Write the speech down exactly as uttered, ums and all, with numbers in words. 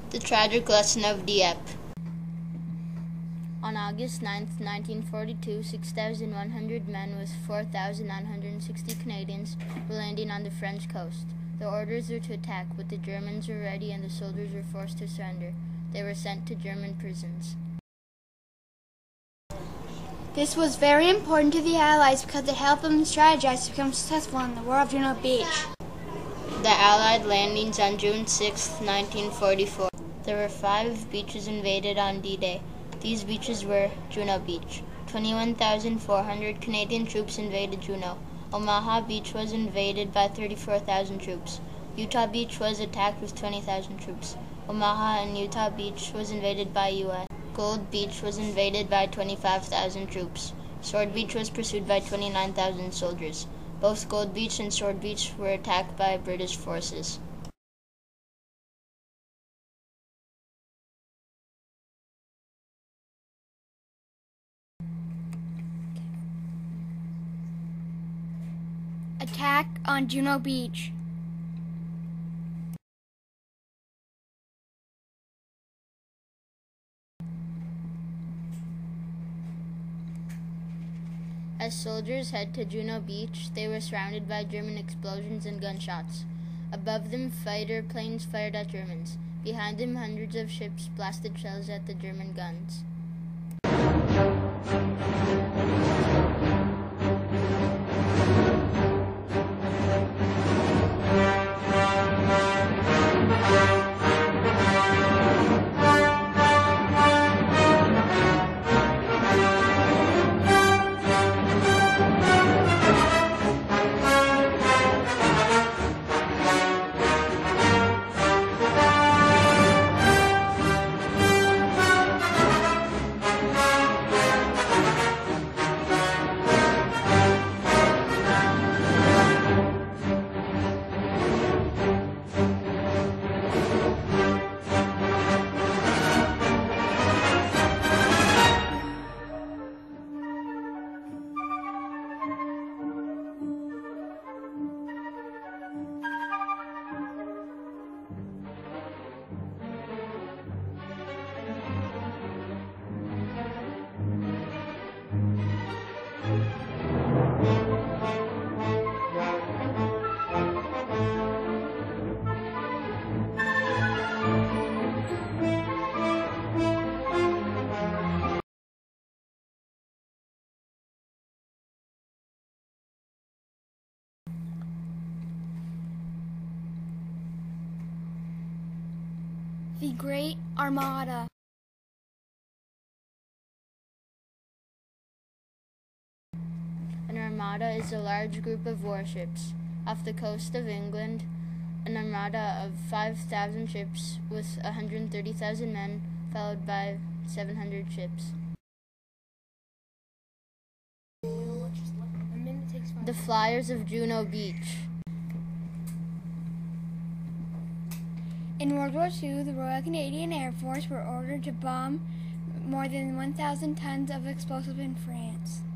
The Tragic Lesson of Dieppe. On August ninth, nineteen forty-two, six thousand one hundred men with four thousand nine hundred sixty Canadians were landing on the French coast. The orders were to attack, but the Germans were ready and the soldiers were forced to surrender. They were sent to German prisons. This was very important to the Allies because it helped them strategize to become successful in the War of Juno Beach. The Allied landings on June sixth, nineteen forty-four. There were five beaches invaded on D-Day. These beaches were Juno Beach. twenty-one thousand four hundred Canadian troops invaded Juno. Omaha Beach was invaded by thirty-four thousand troops. Utah Beach was attacked with twenty thousand troops. Omaha and Utah Beach was invaded by U S Gold Beach was invaded by twenty-five thousand troops. Sword Beach was pursued by twenty-nine thousand soldiers. Both Gold Beach and Sword Beach were attacked by British forces. Attack on Juno Beach. As soldiers head to Juno Beach, they were surrounded by German explosions and gunshots. Above them, fighter planes fired at Germans. Behind them, hundreds of ships blasted shells at the German guns. The Great Armada. An armada is a large group of warships. Off the coast of England, an armada of five thousand ships with one hundred thirty thousand men, followed by seven hundred ships. The Flyers of Juno Beach. In World War Two, the Royal Canadian Air Force were ordered to bomb more than one thousand tons of explosives in France.